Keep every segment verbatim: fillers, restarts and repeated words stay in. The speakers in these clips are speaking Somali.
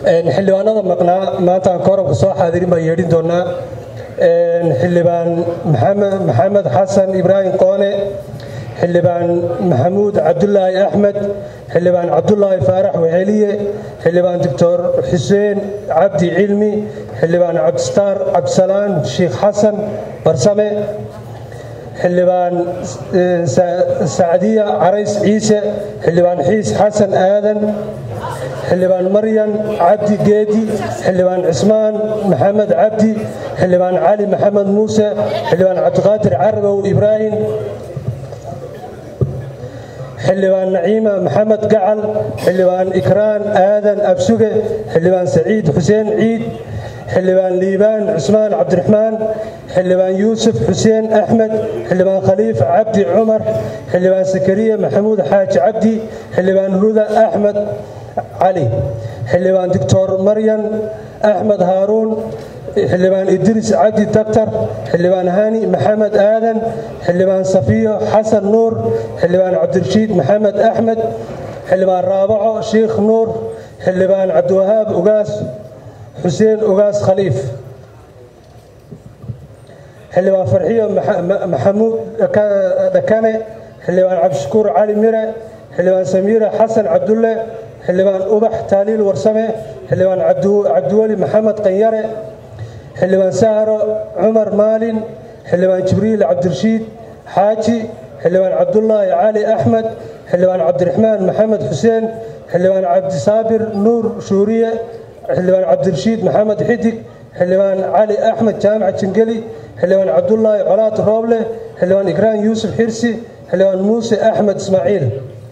xildhibaanada maqnaa maanta aan koranka soo xaadirin baan yeedhin doonaa xildhibaan maxamed xasan ibraahim qoone xildhibaan maxamuud cabdulaahi axmed xildhibaan cabdulaahi faarax weheliye xildhibaan doctor xuseen cabdi cilmi xildhibaan cabdistaar cabdisalaan sheekh xasan barsame xildhibaan sacdiya carays ciise xildhibaan xiis xasan aadan xildhibaan maryan cabdi geedi xildhibaan cismaan maxamed cabdi xildhibaan cali maxamed muuse xildhibaan cabdiqaadir carabow ibraahim xildhibaan naciima maxamed gacal xildhibaan ikraan aadan absuge xildhibaan saciid xuseen ciid xildhibaan liibaan cusmaan cabdiraxmaan xildhibaan yuusuf xuseen axmed xildhibaan khaliif cabdi cumar xildhibaan sakariya maxamuud xaaji cabdi xildhibaan huda axmed cali xildhibaan doctor maryan axmed haaruun xildhibaan idriis cabdi daktar xildhibaan hani maxamed aadan xildhibaan safiyo xasan nuur xildhibaan cabdirashiid maxamed axmed xildhibaan raabaco sheekh nuur xildhibaan cabdiwahaab ugaas xuseen ugaas khaliif xildhibaan farxiyo maxamuud dhakane xildhibaan cabdishakuur cali mire xildhibaan samiira xasan cabdulle xildhibaan ubax taaliil warsame xildhibaan cabdiweli maxamed qanyare xildhibaan sahro cumar maalin xildhibaan jibriil cabdirashiid xaaji xildhibaan cabdulaahi cali axmed xildhibaan cabdiraxmaan maxamed xuseen xildhibaan cabdisaabir nuur shuuriye xildhibaan cabdirashiid maxamed xidig xildhibaan cali axmed jaamac jingeli xildhibaan cabdulaahi colaad rooble xildhibaan ikraan yuusuf xirsi xildhibaan muuse axmed ismaaciil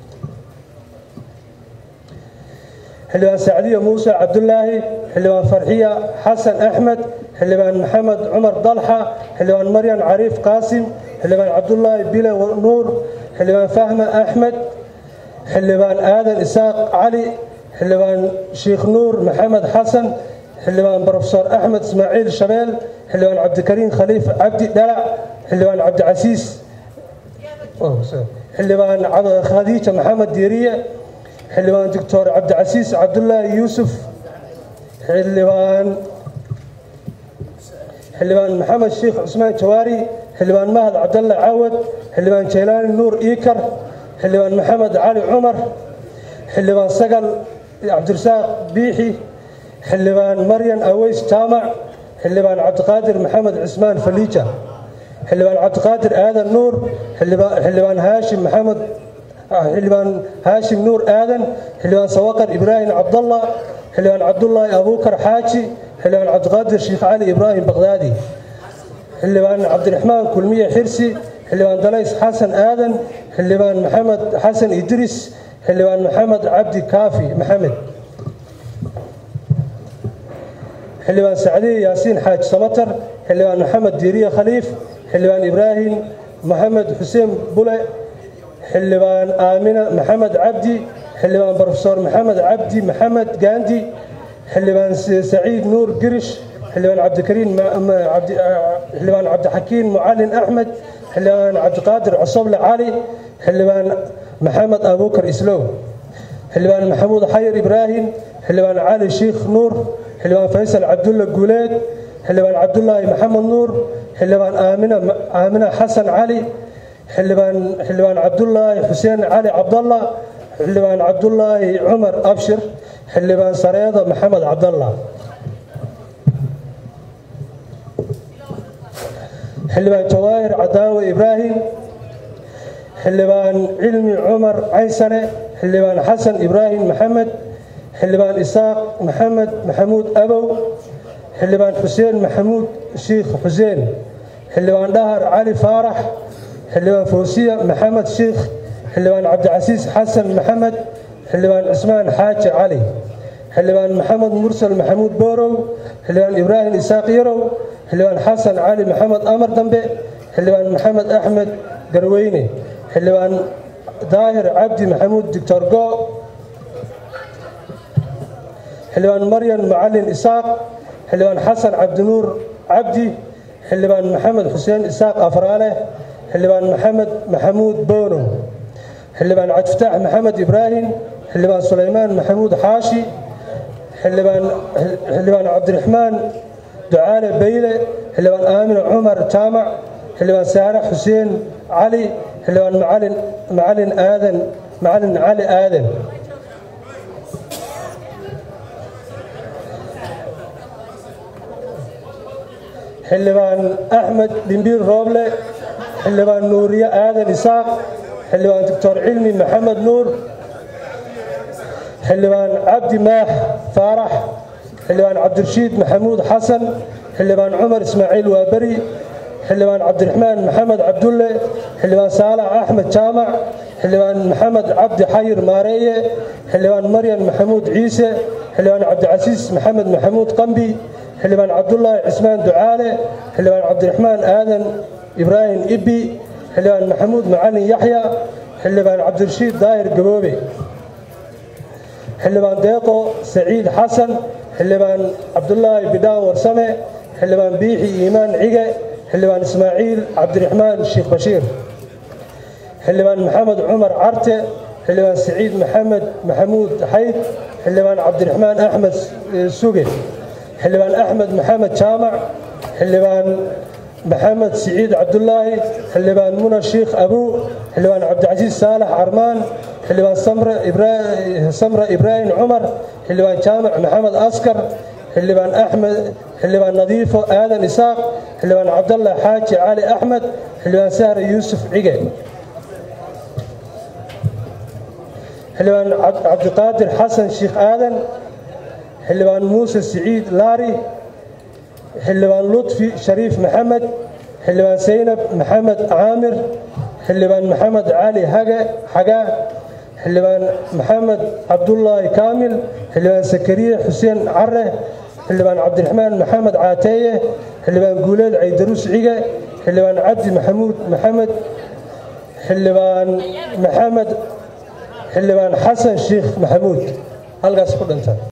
xildhibaan sacdiya muuse cabdulaahi xildhibaan farxiya xasan axmed xildhibaan maxamed cumar dalxa xildhibaan maryan cariif qaasim xildhibaan cabdulaahi bile nuur xildhibaan fahma axmed xildhibaan aadan isaaq cali xildhibaan sheekh nuur maxamed xasan xildhibaan brofesor axmed ismaaciil shabeel xildhibaan cabdikariim khaliif cabdi dhalac xildhibaan cabdicasiis xildhibaan khadiija maxamed diiriye xildhibaan doctor cabdicasiis cabdulaahi yuusuf xildhibaan xildhibaan maxamed sheekh cusmaan jawaari xildhibaan mahad cabdalle caawad xildhibaan jeylaani nuur iikar xildhibaan maxamed cali cumar xildhibaan sagal cabdirasaaq biixi xildhibaan maryan aweys jaamac xildhibaan cabdiqaadir maxamed cismaan faliija xildhibaan cabdiqaadir aadan nuur xildhibaan haashim maxamed xildhibaan haashim nuur aadan xildhibaan sawaqar ibraahim cabdalla xildhibaan cabdulaahi abuukar xaaji xildhibaan cabdiqaadir sheekh cali ibraahim baqdaadi xildhibaan cabdiraxmaan kulmiye xirsi xildhibaan dalays xasan aadan xildhibaan maxamed xasan idriis xildhibaan maxamed cabdi kaafi maxamed xildhibaan sacdiye yaasiin xaaji samatar xildhibaan maxamed diiriye khaliif xildhibaan ibraahim maxamed xuseen bule xildhibaan aamina maxamed cabdi xildhibaan brofesor maxamed cabdi maxamed gaandi xildhibaan saciid nuur girish xildhibaan cabdikariim xildhibaan cabdixakiin mucalin axmed xildhibaan cabdiqaadir cosoble cali xildhibaan maxamed abuukar islow xildhibaan maxamuud xayir ibraahim xildhibaan cali sheekh nuur xildhibaan faysal cabdulle guuleed xildhibaan cabdulaahi maxamed nuur xildhibaan aamina xasan cali xildhibaan xildhibaan cabdulaahi xuseen cali cabdalla xildhibaan cabdulaahi cumar abshir xildhibaan sareedo maxamed cabdalla xildhibaan jawaahir cadaawe ibraahim xildhibaan cilmi cumar caysane xildhibaan xasan ibraahim maxamed xildhibaan isaaq maxamed maxamuud abow xildhibaan xuseen maxamuud sheekh xuseen xildhibaan dhahar cali faarax xildhibaan fawsiya maxamed sheekh xildhibaan cabdicasiis xasan maxamed xildhibaan cismaan xaaji cali xildhibaan maxamed mursal maxamuud boorow xildhibaan ibraahim isaaq yarow xildhibaan xasan cali maxamed amar dambe xildhibaan maxamed axmed garweyne xildhibaan daahir cabdi maxamuud doctor go xildhibaan maryan mucalin isaaq xildhibaan xasan cabdinuur cabdi xildhibaan maxamed xuseen isaaq afraale xildhibaan maxamed maxamuud boono xildhibaan cabdifataax maxamed ibraahim xildhibaan sulaymaan maxamuud xaashi xildhibaan xildhibaan cabdiraxmaan ducaale bayle xildhibaan aamin cumar jaamac xildhibaan saare xuseen cali xildhibaan macalin macalin aadan macalin cali aadan xildhibaan axmed dhimbiir rooble xildhibaan nuuriye aadan isaaq xildhibaan doctor cilmi maxamed nuur xildhibaan cabdi maax faarax xildhibaan cabdirashiid maxamuud xasan xildhibaan cumar ismaaciil waaberi xildhibaan cabdiraxmaan maxamed cabdulle xildhibaan saalax axmed jaamac xildhibaan maxamed cabdi xayir maareeye xildhibaan maryan maxamuud ciise xildhibaan cabdicasiis maxamed maxamuud qambi xildhibaan cabdulaahi cismaan ducaale xildhibaan cabdiraxmaan aadan ibraahim ibbi xildhibaan maxamuud macalin yaxya xildhibaan cabdirashiid daahir gaboobe xildhibaan deeqo saciid xasan xildhibaan cabdulaahi bidhaan warsame xildhibaan biixi iimaan cige xildhibaan ismaaciil cabdiraxmaan sheekh bashiir xildhibaan maxamed cumar carte xildhibaan saciid maxamed maxamuud xayd xildhibaan cabdiraxmaan axmed suge xildhibaan axmed maxamed jaamac xildhibaan maxamed siciid cabdulaahi xildhibaan muna sheekh abuu xildhibaan cabdicasiis saalax carmaan xildhibaan samre ibraahim cumar xildhibaan jaamac maxamed askar xildhibaan axmed xildhibaan nadiifo aadan isaaq xildhibaan cabdallah xaaji cali axmed xildhibaan sahre yuusuf cige xildhibaan cabdiqaadir xasan sheekh aadan xildhibaan muuse siciid laari xildhibaan lutfi shariif maxamed xildhibaan saynab maxamed caamir xildhibaan maxamed cali xagaa xildhibaan maxamed cabdulaahi kaamil xildhibaan sakariye xuseen care xildhibaan cabdiraxmaan maxamed caateeye xildhibaan guuleed caydaruus cige xildhibaan cabdi maxamuud maxamed xildhibaan maxamed xildhibaan xasan sheekh maxamuud halkaas ku dhinta